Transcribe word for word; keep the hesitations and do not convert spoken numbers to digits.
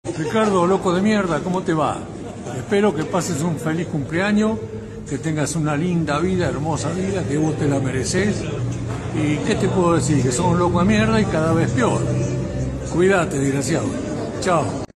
Ricardo, loco de mierda, ¿cómo te va? Espero que pases un feliz cumpleaños, que tengas una linda vida, hermosa vida, que vos te la mereces. ¿Y qué te puedo decir? Que sos un loco de mierda y cada vez peor. Cuídate, desgraciado. Chao.